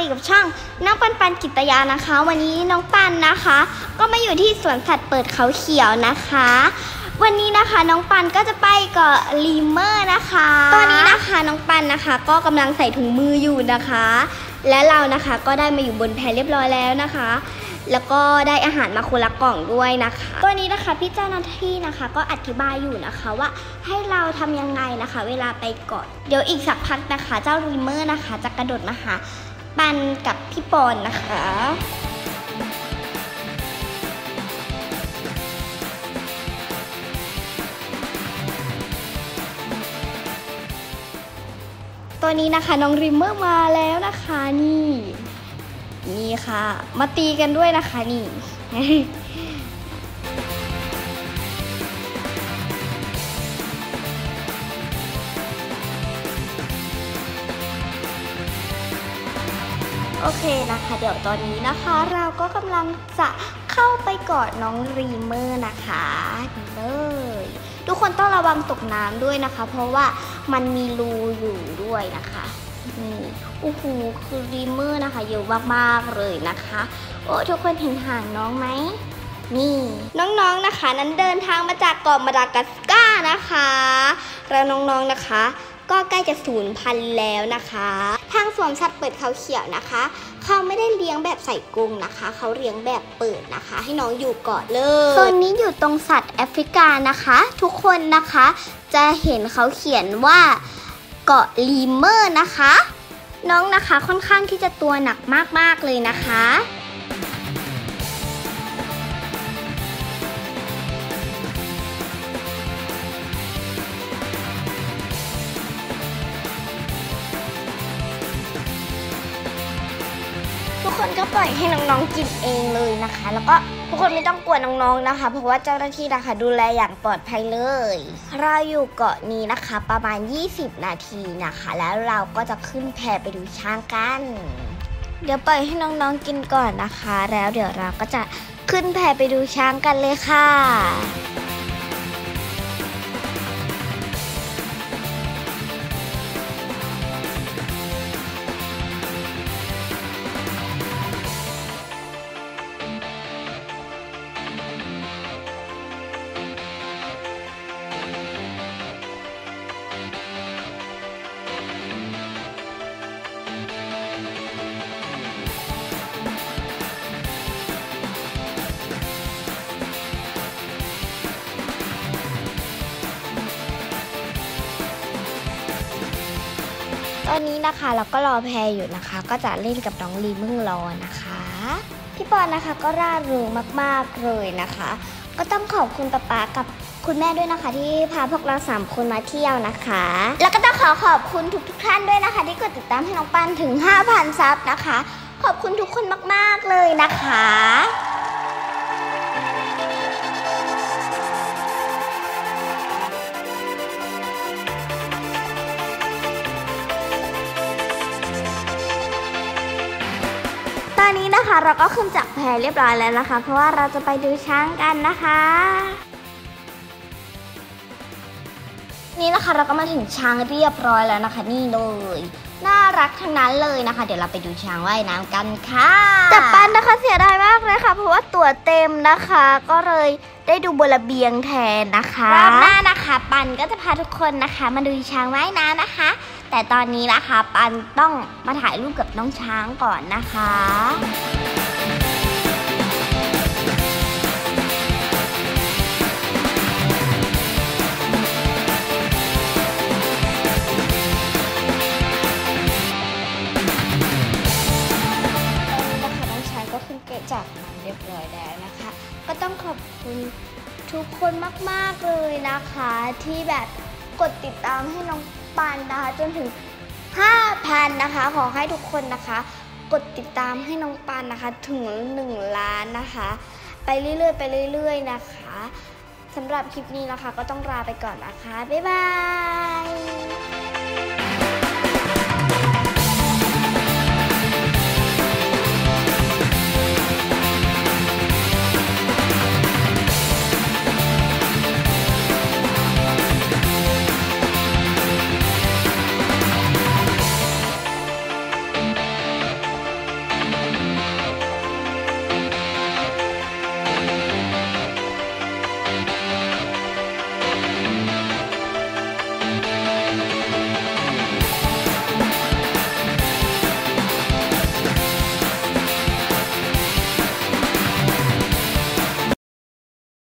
อยู่กับช่องน้องปันกิตยานะคะวันนี้น้องปันนะคะก็มาอยู่ที่สวนสัตว์เปิดเขาเขียวนะคะวันนี้นะคะน้องปันก็จะไปเกาะลีเมอร์นะคะตอนนี้นะคะน้องปันนะคะก็กำลังใส่ถุงมืออยู่นะคะและเรานะคะก็ได้มาอยู่บนแพเรียบร้อยแล้วนะคะแล้วก็ได้อาหารมาคนละกล่องด้วยนะคะตัวนี้นะคะพี่เจ้าหน้าที่นะคะก็อธิบายอยู่นะคะว่าให้เราทำยังไงนะคะเวลาไปเกาะเดี๋ยวอีกสักพักนะคะเจ้าลีเมอร์นะคะจะกระโดดมาหาปันกับพี่ปอนนะคะตัวนี้นะคะน้องลีเมอร์มาแล้วนะคะนี่ค่ะมาตีกันด้วยนะคะนี่ โอเคนะคะเดี๋ยวตอนนี้นะคะเราก็กำลังจะเข้าไปกอดน้องลีเมอร์นะคะเลยทุกคนต้องระวังตกน้ำด้วยนะคะเพราะว่ามันมีรูอยู่ด้วยนะคะนี่โอ้โหคือลีเมอร์นะคะเยอะมากๆเลยนะคะโอ้ทุกคนเห็นหางน้องไหมนี่น้องๆนะคะนั้นเดินทางมาจากเกาะมาดากัสการ์นะคะแล้วน้องๆนะคะก็ใกล้จะสูญพันธุ์แล้วนะคะทางสวนสัตว์เปิดเขาเขียวนะคะเขาไม่ได้เลี้ยงแบบใส่กรงนะคะเขาเลี้ยงแบบเปิดนะคะให้น้องอยู่เกาะเลยโซนนี้อยู่ตรงสัตว์แอฟริกานะคะทุกคนนะคะจะเห็นเขาเขียนว่าเกาะลีเมอร์นะคะน้องนะคะค่อนข้างที่จะตัวหนักมากๆเลยนะคะทุกคนก็ปล่อยให้น้องๆกินเองเลยนะคะแล้วก็ทุกคนไม่ต้องกลัวน้องๆนะคะเพราะว่าเจ้าหน้าที่นะคะดูแลอย่างปลอดภัยเลยเราอยู่เกาะนี้นะคะประมาณ20นาทีนะคะแล้วเราก็จะขึ้นแพไปดูช้างกันเดี๋ยวปล่อยให้น้องๆกินก่อนนะคะแล้วเดี๋ยวเราก็จะขึ้นแพไปดูช้างกันเลยค่ะตอนนี้นะคะเราก็รอแพอยู่นะคะก็จะเล่นกับน้องลีเมอร์รอนะคะพี่ปอนนะคะก็ร่าเริงมากๆเลยนะคะก็ต้องขอบคุณป๊ากับคุณแม่ด้วยนะคะที่พาพวกเรา3คนมาเที่ยวนะคะแล้วก็ต้องขอบคุณทุกท่านด้วยนะคะที่กดติดตามให้น้องปันถึง 5,000 ซับนะคะขอบคุณทุกคนมากๆเลยนะคะตอนนี้นะคะเราก็ขึ้นจากแพเรียบร้อยแล้วนะคะเพราะว่าเราจะไปดูช้างกันนะคะนี่นะคะเราก็มาถึงช้างเรียบร้อยแล้วนะคะนี่เลยน่ารักทั้งนั้นเลยนะคะเดี๋ยวเราไปดูช้างว่ายน้ำกันค่ะแต่ปันนะคะเสียดายมากเลยค่ะเพราะว่าตั๋วเต็มนะคะก็เลยได้ดูบนระเบียงแทนนะคะรอบหน้านะคะปันก็จะพาทุกคนนะคะมาดูช้างว่ายน้ำนะคะแต่ตอนนี้นะคะปันต้องมาถ่ายรูปกับน้องช้างก่อนนะคะจากมันเรียบร้อยแล้วนะคะก็ต้องขอบคุณทุกคนมากๆเลยนะคะที่แบบกดติดตามให้น้องปันนะคะจนถึง 5,000 นะคะขอให้ทุกคนนะคะกดติดตามให้น้องปันนะคะถึง1 ล้านนะคะไปเรื่อยๆนะคะสำหรับคลิปนี้นะคะก็ต้องลาไปก่อนนะคะบ๊ายบาย